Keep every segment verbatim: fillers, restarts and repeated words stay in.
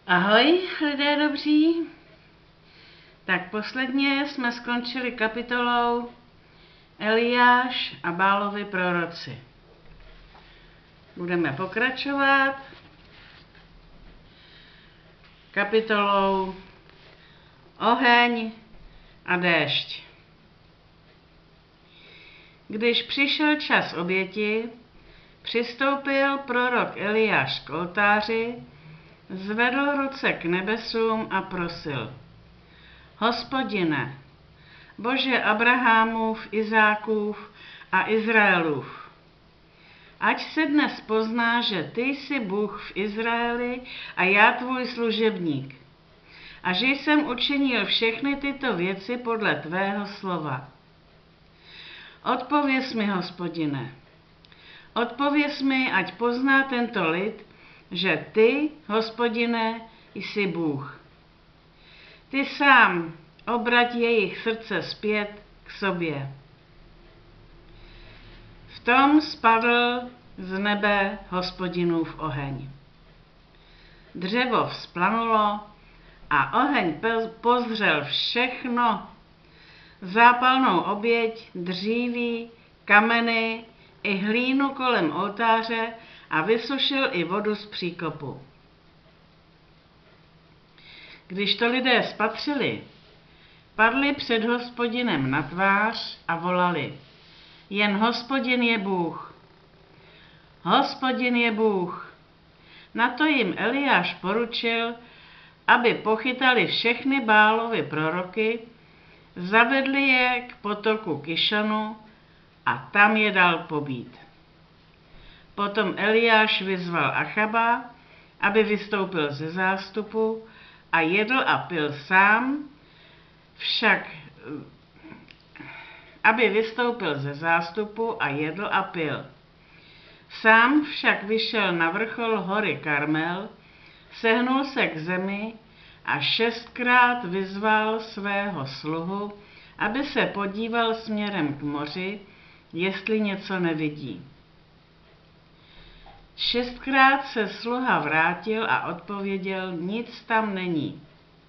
Ahoj, lidé dobří. Tak posledně jsme skončili kapitolou Eliáš a Bálovi proroci. Budeme pokračovat kapitolou Oheň a déšť. Když přišel čas oběti, přistoupil prorok Eliáš k oltáři, zvedl ruce k nebesům a prosil: Hospodine, Bože Abrahamův, Izákův a Izraelův, ať se dnes pozná, že ty jsi Bůh v Izraeli a já tvůj služebník, a že jsem učinil všechny tyto věci podle tvého slova. Odpověz mi, Hospodine, odpověz mi, ať pozná tento lid, že ty, Hospodine, jsi Bůh. Ty sám obrať jejich srdce zpět k sobě. V tom spadl z nebe Hospodinův oheň. Dřevo vzplanulo a oheň pozřel všechno, zápalnou oběť, dříví, kameny i hlínu kolem oltáře a vysušil i vodu z příkopu. Když to lidé spatřili, padli před Hospodinem na tvář a volali: Jen Hospodin je Bůh. Hospodin je Bůh. Na to jim Eliáš poručil, aby pochytali všechny Bálovy proroky, zavedli je k potoku Kišonu a tam je dal pobít. Potom Eliáš vyzval Achaba, aby vystoupil ze zástupu a jedl a pil sám, však aby vystoupil ze zástupu a jedl a pil. Sám však vyšel na vrchol hory Karmel, sehnul se k zemi a šestkrát vyzval svého sluhu, aby se podíval směrem k moři, jestli něco nevidí. Šestkrát se sluha vrátil a odpověděl: Nic tam není.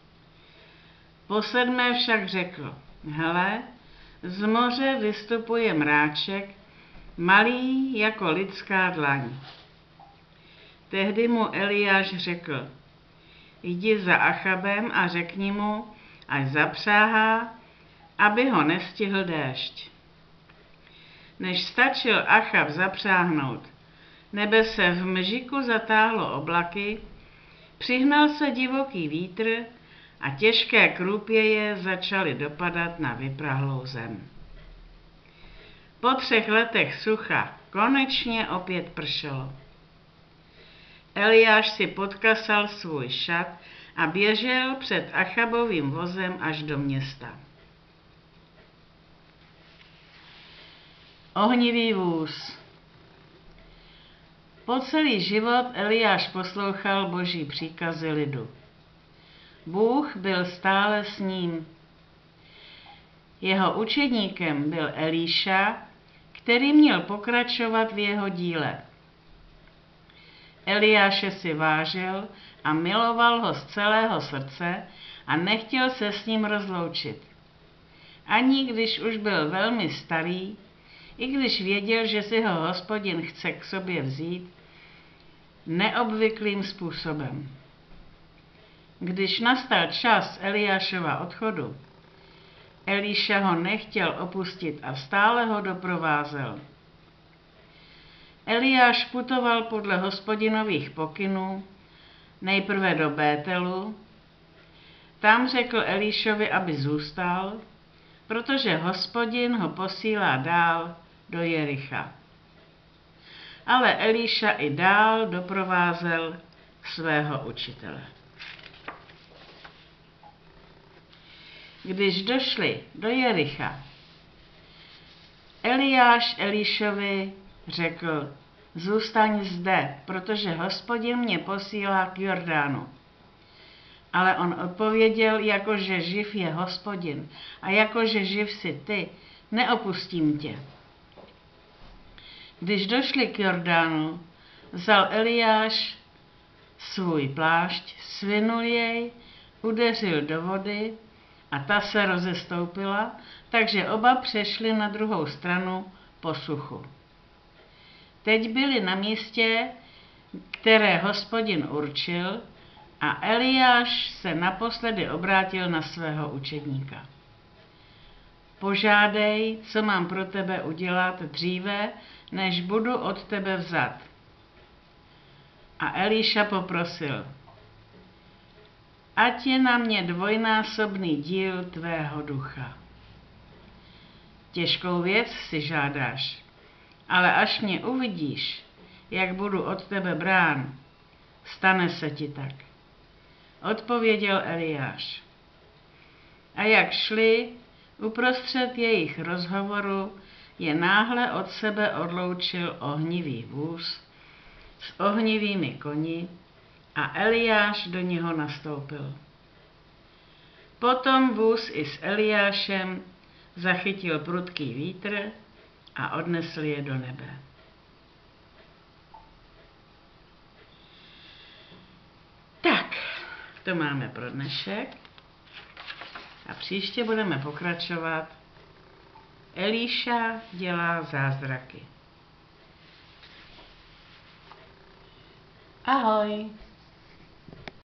Posedmé však řekl: Hele, z moře vystupuje mráček, malý jako lidská dlaň. Tehdy mu Eliáš řekl: Jdi za Achabem a řekni mu, ať zapřáhá, aby ho nestihl déšť. Než stačil Achab zapřáhnout, nebe se v mžiku zatáhlo oblaky, přihnal se divoký vítr a těžké krůpěje začaly dopadat na vyprahlou zem. Po třech letech sucha konečně opět pršelo. Eliáš si podkasal svůj šat a běžel před Achabovým vozem až do města. Ohnivý vůz. Po celý život Eliáš poslouchal Boží příkazy lidu. Bůh byl stále s ním. Jeho učedníkem byl Elíša, který měl pokračovat v jeho díle. Eliáše si vážil a miloval ho z celého srdce a nechtěl se s ním rozloučit. Ani když už byl velmi starý, i když věděl, že si ho Hospodin chce k sobě vzít neobvyklým způsobem. Když nastal čas Eliášova odchodu, Elíša ho nechtěl opustit a stále ho doprovázel. Eliáš putoval podle Hospodinových pokynů, nejprve do Bételu. Tam řekl Elíšovi, aby zůstal, protože Hospodin ho posílá dál do Jericha. Ale Elíša i dál doprovázel svého učitele. Když došli do Jericha, Eliáš Elíšovi řekl: Zůstaň zde, protože Hospodin mě posílá k Jordánu. Ale on odpověděl: Jakože živ je Hospodin a jakože živ si ty, neopustím tě. Když došli k Jordánu, vzal Eliáš svůj plášť, svinul jej, udeřil do vody a ta se rozestoupila, takže oba přešli na druhou stranu po suchu. Teď byli na místě, které Hospodin určil, a Eliáš se naposledy obrátil na svého učedníka. Požádej, co mám pro tebe udělat dříve, než budu od tebe vzat. A Eliša poprosil, ať je na mě dvojnásobný díl tvého ducha. Těžkou věc si žádáš, ale až mě uvidíš, jak budu od tebe brán, stane se ti tak. Odpověděl Eliáš. A jak šli, uprostřed jejich rozhovoru je náhle od sebe odloučil ohnivý vůz s ohnivými koni a Eliáš do něho nastoupil. Potom vůz i s Eliášem zachytil prudký vítr a odnesl je do nebe. Tak, to máme pro dnešek a příště budeme pokračovat. Eliša dělá zázraky. Ahoj!